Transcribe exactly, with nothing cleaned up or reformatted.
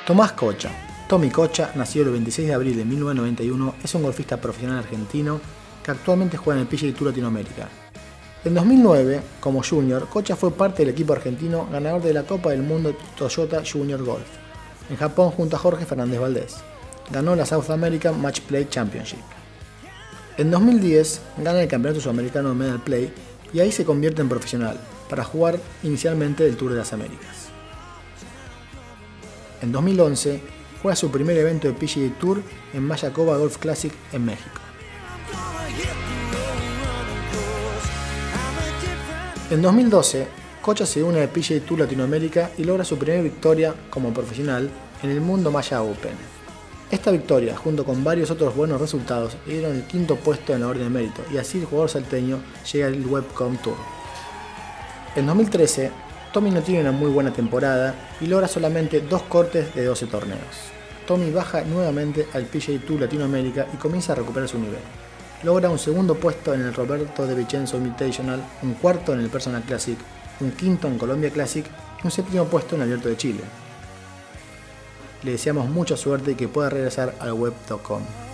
Tomás Cocha. Tommy Cocha, nacido el veintiséis de abril de mil novecientos noventa y uno, es un golfista profesional argentino que actualmente juega en el P G A Tour Latinoamérica. En dos mil nueve, como junior, Cocha fue parte del equipo argentino ganador de la Copa del Mundo Toyota Junior Golf, en Japón junto a Jorge Fernández Valdés. Ganó la South American Match Play Championship. En dos mil diez gana el Campeonato Sudamericano de Medal Play y ahí se convierte en profesional, para jugar inicialmente el Tour de las Américas. En dos mil once juega su primer evento de P G A Tour en Mayakoba Golf Classic en México. En dos mil doce, Cocha se une al P G A Tour Latinoamérica y logra su primera victoria como profesional en el Mundo Maya Open. Esta victoria, junto con varios otros buenos resultados, le dieron el quinto puesto en la orden de mérito y así el jugador salteño llega al Webcom Tour. En dos mil trece, Tommy no tiene una muy buena temporada y logra solamente dos cortes de doce torneos. Tommy baja nuevamente al P G A Tour Latinoamérica y comienza a recuperar su nivel. Logra un segundo puesto en el Roberto De Vicenzo Invitational, un cuarto en el Personal Classic, un quinto en Colombia Classic y un séptimo puesto en el Abierto de Chile. Le deseamos mucha suerte y que pueda regresar al web punto com.